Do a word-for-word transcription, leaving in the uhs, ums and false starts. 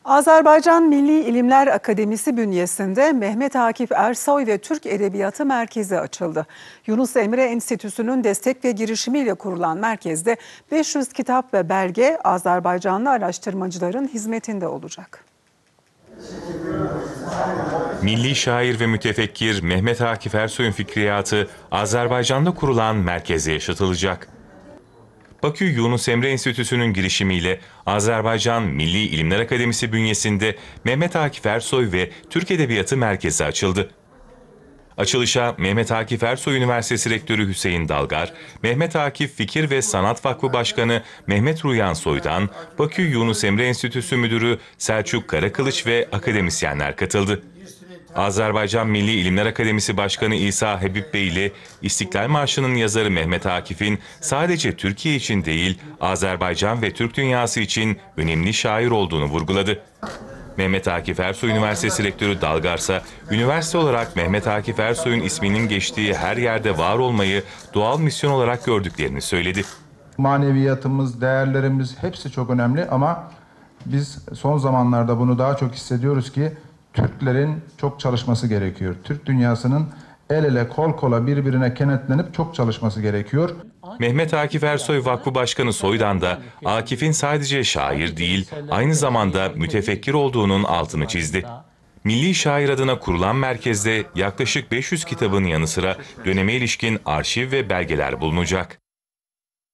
Azerbaycan Milli İlimler Akademisi bünyesinde Mehmet Akif Ersoy ve Türk Edebiyatı Merkezi açıldı. Yunus Emre Enstitüsü'nün destek ve girişimiyle kurulan merkezde beş yüz kitap ve belge Azerbaycanlı araştırmacıların hizmetinde olacak. Milli şair ve mütefekkir Mehmet Akif Ersoy'un fikriyatı Azerbaycan'da kurulan merkeze yaşatılacak. Bakü Yunus Emre Enstitüsü'nün girişimiyle Azerbaycan Milli İlimler Akademisi bünyesinde Mehmet Akif Ersoy ve Türk Edebiyatı Merkezi açıldı. Açılışa Mehmet Akif Ersoy Üniversitesi Rektörü Hüseyin Dalgar, Mehmet Akif Fikir ve Sanat Vakfı Başkanı Mehmet Ruyan Soydan, Bakü Yunus Emre Enstitüsü Müdürü Selçuk Karakılıç ve akademisyenler katıldı. Azerbaycan Milli İlimler Akademisi Başkanı İsa Habib Bey ile İstiklal Marşı'nın yazarı Mehmet Akif'in sadece Türkiye için değil, Azerbaycan ve Türk dünyası için önemli şair olduğunu vurguladı. Mehmet Akif Ersoy Üniversitesi Rektörü Dalgarsa, üniversite olarak Mehmet Akif Ersoy'un isminin geçtiği her yerde var olmayı doğal misyon olarak gördüklerini söyledi. Maneviyatımız, değerlerimiz hepsi çok önemli ama biz son zamanlarda bunu daha çok hissediyoruz ki Türklerin çok çalışması gerekiyor. Türk dünyasının el ele kol kola birbirine kenetlenip çok çalışması gerekiyor. Mehmet Akif Ersoy Vakfı Başkanı Soydan da Akif'in sadece şair değil, aynı zamanda mütefekkir olduğunun altını çizdi. Milli şair adına kurulan merkezde yaklaşık beş yüz kitabın yanı sıra döneme ilişkin arşiv ve belgeler bulunacak.